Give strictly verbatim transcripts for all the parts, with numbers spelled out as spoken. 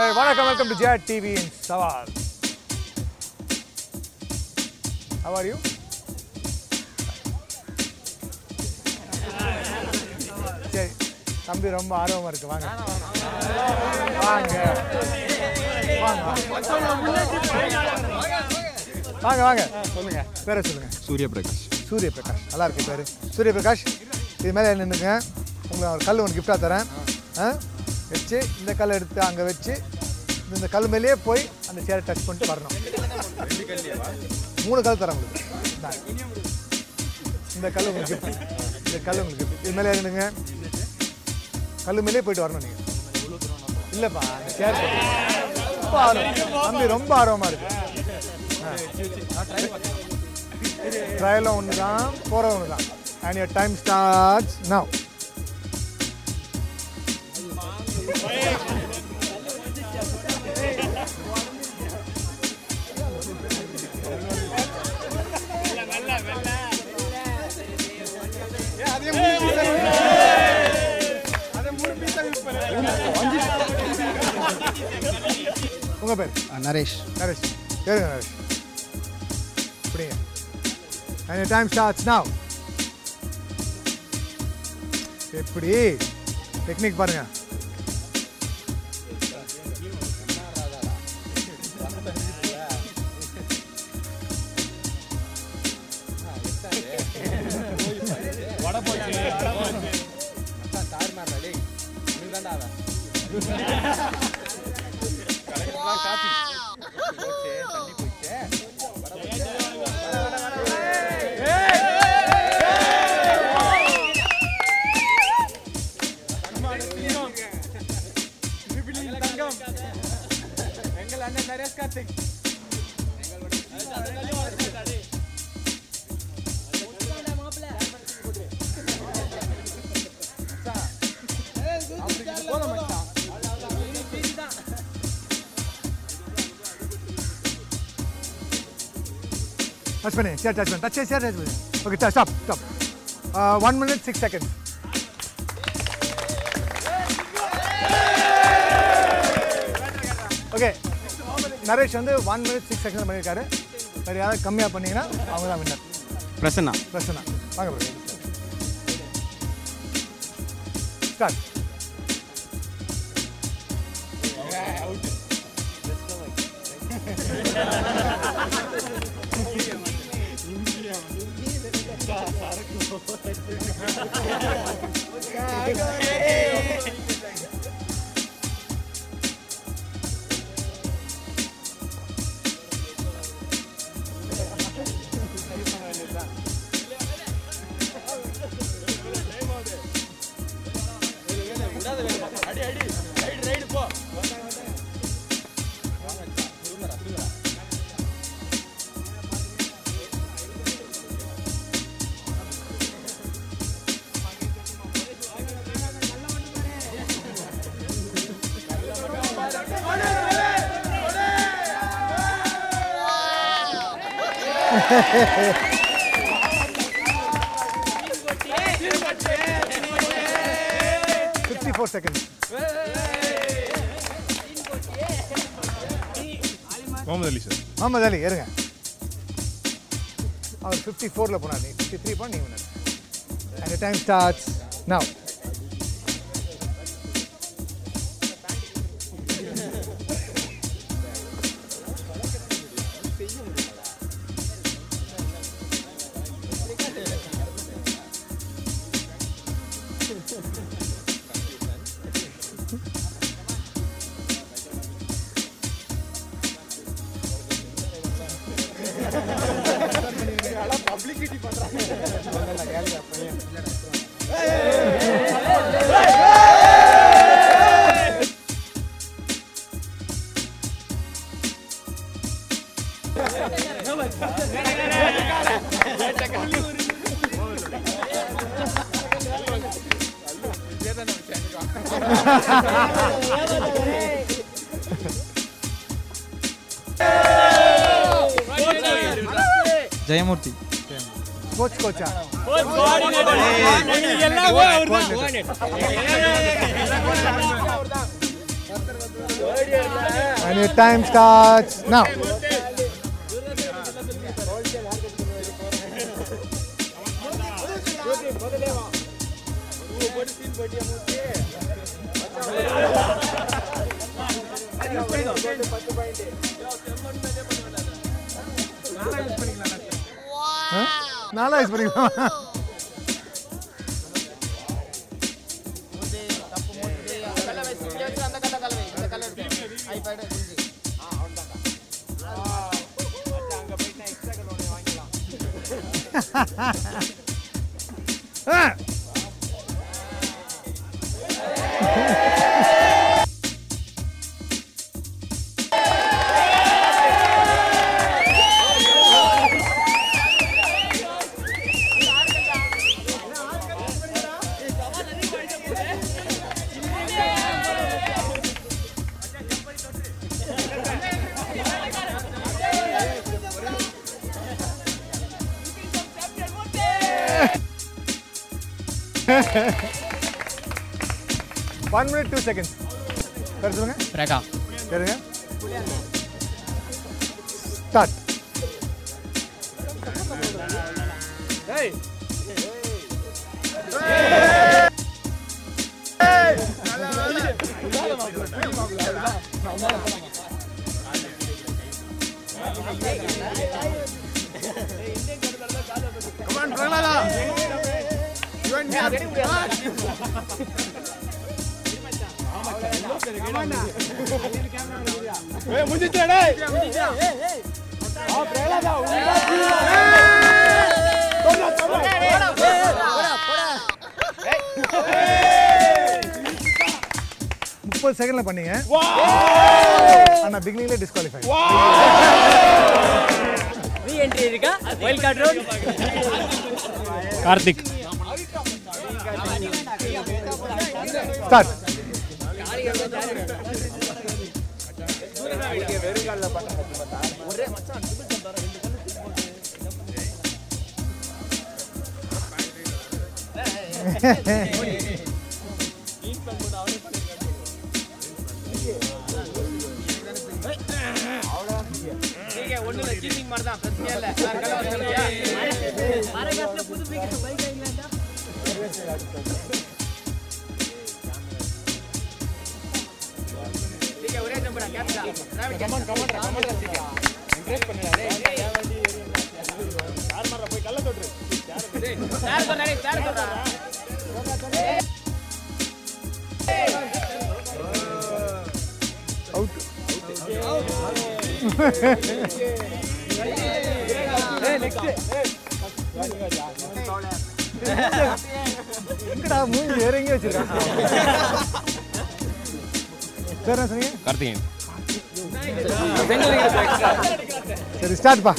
Alright, welcome, welcome to Jet T V in Saval. How are you? சரி, தம்பி ரொம்ப ஆர்வமா இருக்கு. வாங்க வாங்க வாங்க வாங்க சொல்லுங்க, பேரை சொல்லுங்க. சூரிய பிரகாஷ். சூரிய பிரகாஷ், நல்லா இருக்கு பேரு. சூரிய பிரகாஷ், இது மேலே நின்றுங்க. உங்களை ஒரு கல் ஒன்று கிஃப்டாக தரேன். வச்சு இந்த கல் எடுத்து அங்கே வச்சு இந்த கல் மேலேயே போய் அந்த சேரை டச் பண்ணிட்டு வரணும். மூணு கல் தரேன் உங்களுக்கு. இந்த கல் உங்களுக்கு கிஃப்ட், இந்த கல் உங்களுக்கு கிஃப்ட். இது மேலே இருந்துங்க, கல் மேலேயே போயிட்டு வரணும் நீங்கள். இல்லைப்பா, அந்த சேர் ரொம்ப ஆர்வம், தம்பி ரொம்ப ஆர்வமாக இருக்கு. ட்ரையலும் ஒன்று தான், போகிற ஒன்று தான். And your time starts now. உங்க பேர்? நரேஷ். நரேஷ், கேளுங்க நரேஷ். அப்படிங்க. And your time starts now. எப்படி டெக்னிக் பாருங்க. Touch பண்ணு, share touch பண்ணு, touch share touch பண்ணு. Okay, stop, stop. Uh, one minute six seconds. Okay, Naresh வந்து one minute six seconds பண்ணியிருக்காரு. வேறு யாராவது கம்மியாக பண்ணீங்கன்னா அவங்க தான் வின்னர். பிரசன்னா. பிரசன்னா, வாங்க bro. Start. fifty-four seconds. Mohammed Ali sir. Mohammed Ali, இருங்க. அவர் fifty-four-ல போனார், நீ fifty-three போன, நீ winner. And the time starts now. Publicity பண்றாங்க. ஜெயமூர்த்தி. கோச் கோச்சா கோச் கோஆர்டினேட்டர் எல்லாம் coordinator And your time starts now. நாலா யூஸ் பண்ணிக்கலாம். One minute, two seconds. Sir, சொல்லுங்க. ரேகா. சரிங்க. Start. Hey. Come on, Prahlada. You and me are getting Hey, முடிஞ்சிச்சே டேய். முடிஞ்சிச்சா? ஏய் ஏய். ஆ பிரேலதா உள்ள போடா போடா. போடா போடா போடா. முப்பது செகண்ட்ல பண்ணீங்க. ஆனா பிகினிங்ல டிஸ்குவாலிஃபை. ரீ என்ட்ரி இருக்கா? Wild card road. Karthik. Start. ஒரே மச்சான் ட்ரிபிள் ஜம்ப் வர ரெண்டு கல்லு தூக்கி போடு டீம் பண்ணு அவனே பண்ணிருக்கான் அவ்வளோ நீங்க ஒண்ணுல கீப்பிங் மாதிரி தான் பிரச்சனை இல்ல வேற கல்ல வரலையா மரகாஸ்ல புது பைக் பைக் ஐங்கலண்டா ठीक है ஒரே ஜம்படா கேப்டா கமான் கமான் கமான் ठीक है இன்ட்ரெஸ்ட் பண்ணுடா டேய் யார் மாறற போய் கல்ல தொட்ரு டேய் சார் சொன்னா டேய் சார் சொல்றா அவுட் ஏய் நெக்ஸ்ட் எங்கடா மூஞ்சி ஏறங்கி வச்சிருக்கான் சார் என்ன சொன்னீங்க கார்த்திகேயன். சரி ஸ்டார்ட் பா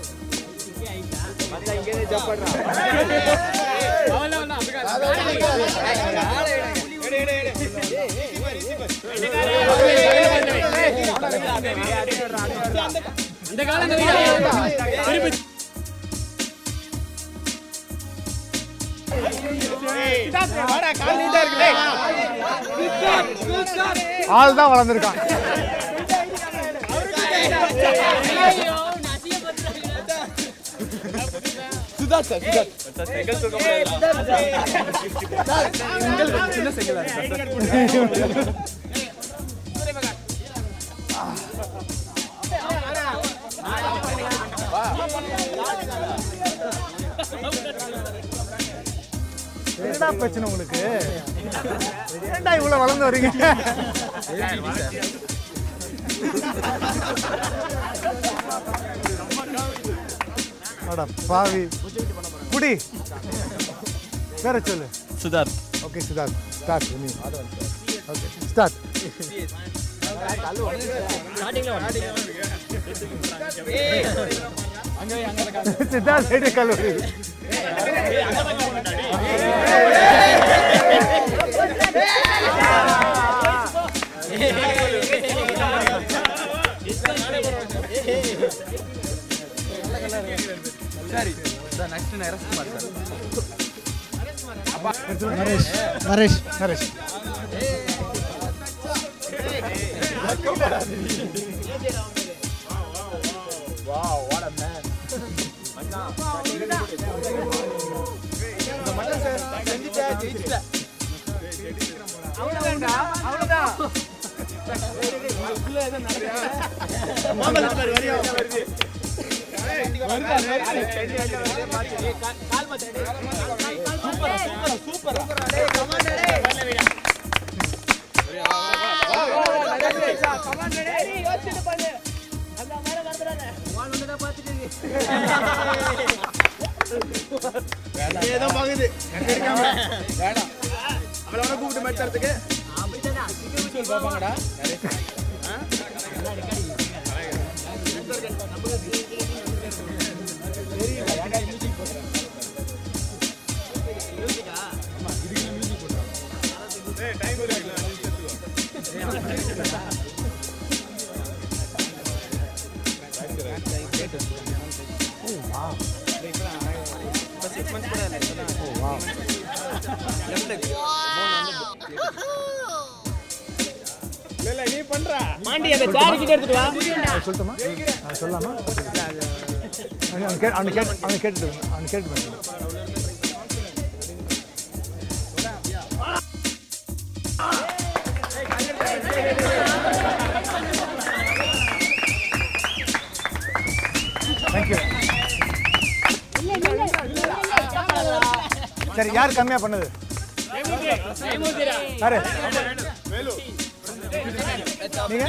மத்த இங்கே ஜம்ப் பண்றா அவல அவல எடே எடே எடே இந்த காலம் திருப்பி வாடா கால் நீட்டா இருக்கு டேய் ஆள் தான் வளர்ந்திருக்கான் ஐயோ நசிய பண்றாங்க சுதாத் சார் சுதாத் செங்கல் தூக்க முடியல செங்கல் சின்ன செங்கல் என்னடா பிரச்சனை உங்களுக்கு ஏன்டா இவ்வளவு வளர்ந்து வரீங்க அட பாவி குடி பேர சொல்லு சுதாத். Okay Siddharth start okay start Siddharth side கல்லூரி சரி sir next Naresh Kumar sir. Naresh Naresh Naresh Wow, what a man. இந்த மட்டன் சார் செஞ்சுட்டே ஜெயிச்சிட்ட. அவ்வளவுதான்டா, அவ்வளவுதான். உள்ள ஏதோ நடக்குது. மாமல பாரு வரியா வருது. வருதா வருது. கால் மாத்து. Super super super. டேய் கமாண்டா டேய். கமாண்டா டேய் யோசிச்சு பண்ணு. அந்த மேல வரதுறானே. வால் வந்தத பாத்துட்டு. ஏதோ பாக்குது. எடுக்காம. வேணாம். அவள வர கூப்பிட்டு மேட்ச் ஆடுறதுக்கு. அப்படிதானா? சீக்கிரம் பாப்பாங்கடா. ஆ? நல்லா ரெக்கார்டிங். நீ பண்ற மாண்டி அந்த சேர் கிட்ட எடுத்துட்டு வா சொல்லட்டுமா நான் சொல்லலாமா அவன் கேட் அவன் கேட் அவன் கேட்டுட்டு அவன் கேட்டு தேங்க்யூ சரி யார் கம்மியா பண்ணது யாரு நீங்க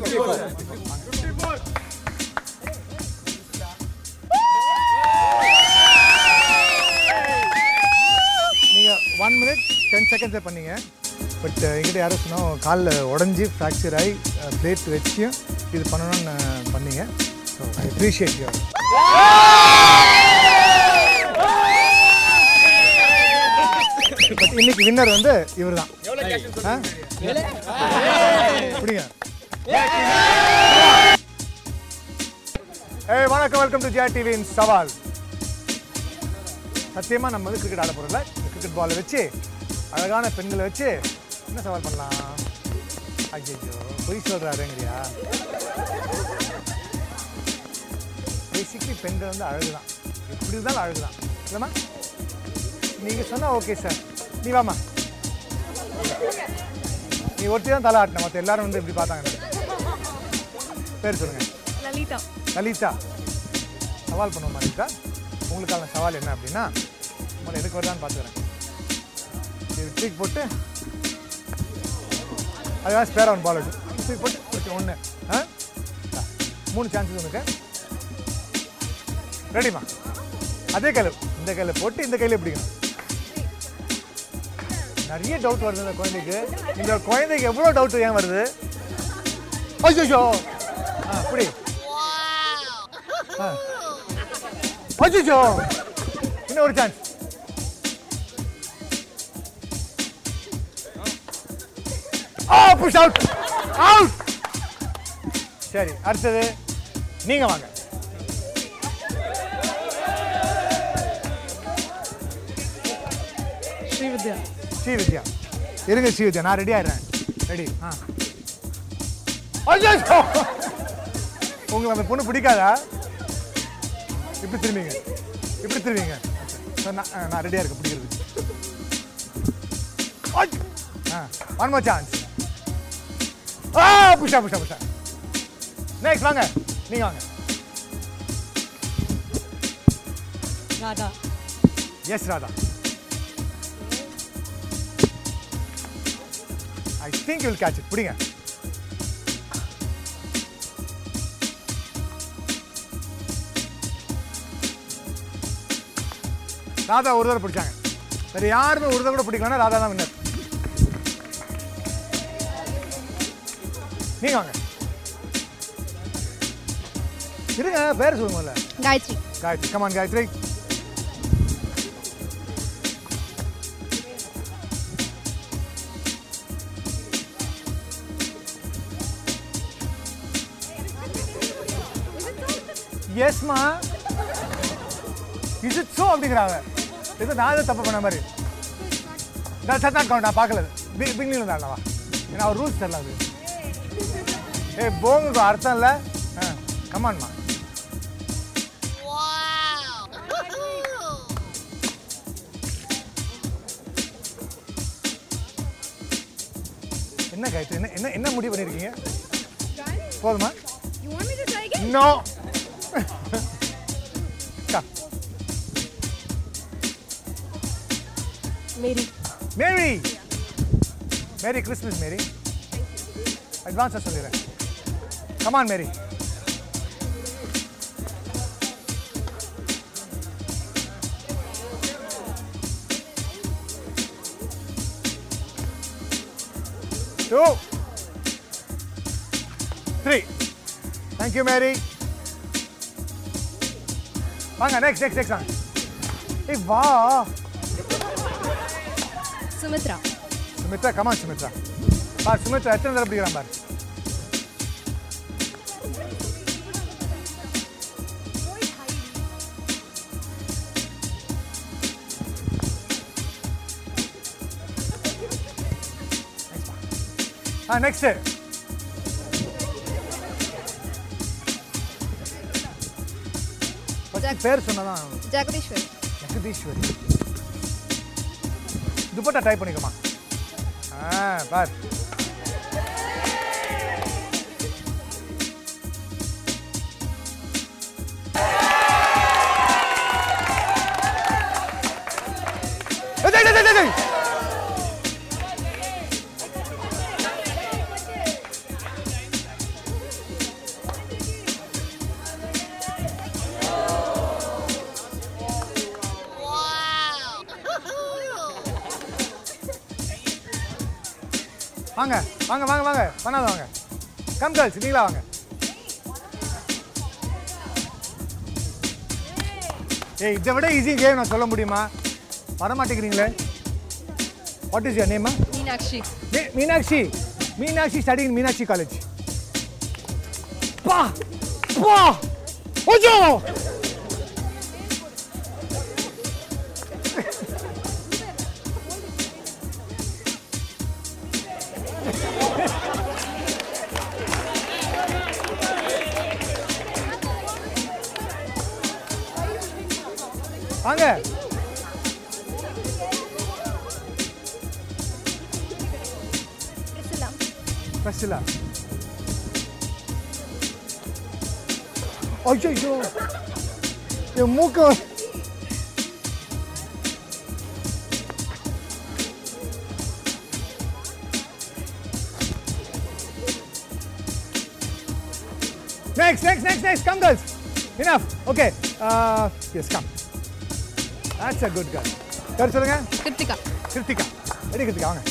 நீங்க ஒன் மினிட் டென் செகண்ட்ஸே பண்ணீங்க பட் எங்கிட்ட யாரும் சொன்னோம் காலில் உடஞ்சி ஃப்ராக்சர் ஆகி பிளேட் வச்சியும் இது பண்ணணும்னு பண்ணீங்க so I appreciate you but இன்னைக்கு வின்னர் வந்து இவர் தான் புரியுங்க ஏய் வணக்கம் வெல்கம் டு ஜிஆர் டிவியின் சவால் சத்தியமா நம்ம வந்து கிரிக்கெட் ஆட போறோம்ல கிரிக்கெட் பாலை வச்சு அழகான பெண்களை வச்சு என்ன சவால் பண்ணலாம் ஐயோ பொய் சொல்றாருங்கறியா பேசிக்கலி பெண்கள் வந்து அழகுதான் எப்படி இருந்தாலும் அழகுதான் இல்லைம்மா நீங்க சொன்னா ஓகே சார் நீ வாமா நீ ஒருத்தி தான் தலை ஆட்டின மற்ற எல்லாரும் வந்து இப்படி பார்த்தாங்க பேர் சொல்லுங்க லலிதா லலிதா சவால் பண்ணுவோம் லலிதா உங்களுக்கான சவால் என்ன அப்படின்னா உங்களை எதுக்கு வருதான்னு பார்த்துக்கிறேன் இது தூக்கி போட்டு அதுதான் ஸ்பேர் ஆன் பால் வச்சு தூக்கி போட்டு வச்சு ஒன்று ஆ மூணு சான்சஸ் உனக்கு ரெடிமா அதே கையில் இந்த கையில் போட்டு இந்த கையில் பிடிக்கணும் நிறைய டவுட் வருது இந்த குழந்தைக்கு இந்த குழந்தைக்கு எவ்வளோ டவுட் ஏன் வருது அச்சோ ஆ அப்படி அச்சோ இன்னும் ஒரு சான்ஸ் ஆ புஷ் அவுட் அவுட் சரி அடுத்தது நீங்க வாங்க ஸ்ரீவித்யா ஸ்ரீவித்யா இருங்க ஸ்ரீவித்யா நான் ரெடி ஆயிடுறேன் ரெடி ஆ உங்களுக்கு அந்த பொண்ணு பிடிக்காதா இப்படி திரும்பிங்க இப்படி திரும்பிங்க நான் நான் ரெடியாக இருக்கேன் பிடிக்கிறது ஆ ஒன் மோர் சான்ஸ் ஆ புஷா புஷா புஷா நெக்ஸ்ட் வாங்க நீங்கள் வாங்க Radha yes Radha I think you will catch it. பிடிங்க ராதா ஒரு தடவை பிடிச்சாங்க வேற யாருமே ஒரு தடவை கூட பிடிக்கலன்னா ராதா தான் வின்னர் நீங்க வாங்க இருங்க பேர் சொல்லுங்கல்ல காயத்ரி காயத்ரி கமான் காயத்ரி எஸ்மா இஸ் இட் சோ அப்படிங்கிறாங்க இது நான் தான் தப்பு பண்ண மாதிரி நான் சத்தா கவுண்ட் நான் பார்க்கல பிகினிங்ல இருந்தா ஏன்னா அவர் ரூல்ஸ் தெரியல அது ஏ போங்குக்கு அர்த்தம் இல்லை கமான்மா என்ன காயத்ரி என்ன என்ன என்ன முடிவு பண்ணிருக்கீங்க போதுமா You want me to try again? No Mary. Mary merry Christmas Mary அட்வான்ஸாக சொல்லிடுறேன் come on Mary two three thank you Mary வாங்க நெக்ஸ்ட் நெக்ஸ்ட் நெக்ஸ்ட் வாங்க ஏய் வா Sumitra. சுமித்ரா கமான் சுமித்ரா பார் சுமித்ரா எத்தனை தடவை பிடிக்கிறான் பார் ஆ நெக்ஸ்ட் பேர் சொன்னதான் Jagadishwari. ஜெகதீஸ்வரி துப்பட்டா டைப் பண்ணிக்கோமா ஆ பார் வாங்க வாங்க வாங்க வாங்க பண்ணாத வாங்க கம் கேர்ள்ஸ் நீங்களா வாங்க ஏய் இதை விட ஈஸி கேம் நான் சொல்ல முடியுமா வர மாட்டேங்கிறீங்களே what is your name Meenakshi. Meenakshi Meenakshi study in Meenakshi college பா பா ஓஜோ வாங்க Priscilla. பிரசிலா ஐயோ என் மூக்கு next next next next come girls enough okay uh yes come that's a good girl பேர் சொல்லுங்க Kritika. கிருத்திகா ரெடி கிருத்திகா வாங்க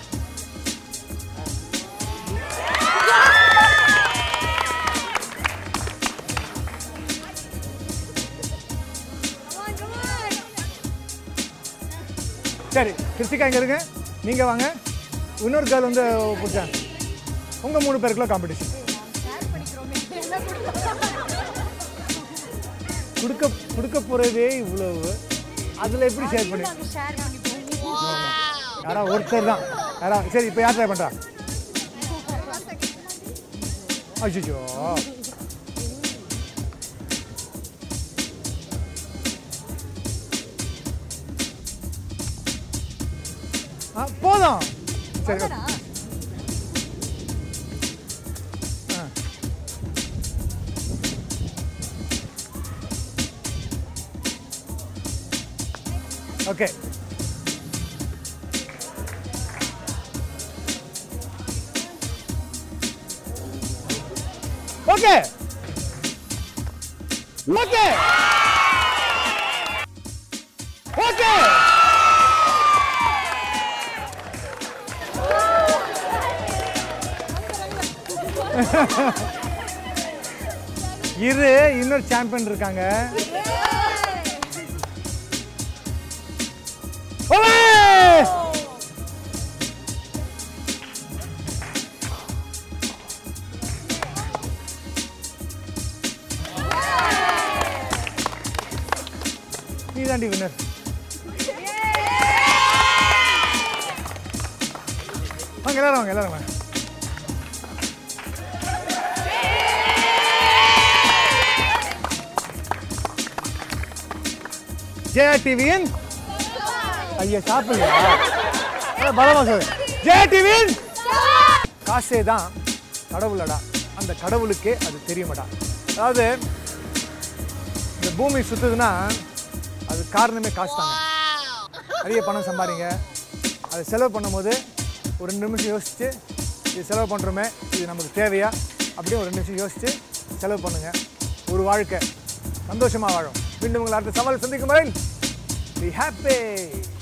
சரி கிருத்திகா இங்க இருங்க நீங்க வாங்க இன்னொரு கேர்ள் வந்து பிடிச்சாங்க உங்க மூணு பேருக்குள்ள காம்படிஷன் கொடுக்க கொடுக்க போறதே இவ்வளவு அதுல எப்படி ஷேர் பண்ணி யாரா ஒருத்தர் தான் யாரா சரி இப்போ யார் ட்ரை பண்றா அச்சோ ஆ போதும் சரி ஓகே ஓகே ஓகே ஓகே இரு இன்னொரு சாம்பியன் இருக்காங்க நீதாண்டி வின்னர் வாங்க எல்லாரும் வாங்க எல்லாரும் வாங்க ஜெயா டிவியின் ஐயா சாப்பிடலையா பலமா சொல்லு. ஜெயா டிவியின் காசே தான் கடவுளடா, அந்த கடவுளுக்கே அது தெரியுமாடா. அதாவது இந்த பூமி சுத்துதுன்னா அது காரணமே காசு தாங்க. நிறைய பணம் சம்பாதிங்க, அதை செலவு பண்ணும்போது ஒரு ரெண்டு நிமிஷம் யோசிச்சு இது செலவு பண்ணுறோமே, இது நமக்கு தேவையா அப்படியே ஒரு ரெண்டு நிமிஷம் யோசிச்சு செலவு பண்ணுங்க. ஒரு வாழ்க்கை சந்தோஷமாக வாழும். மீண்டும் உங்களை அடுத்த சவால் சந்திக்கும் வரையில் be happy.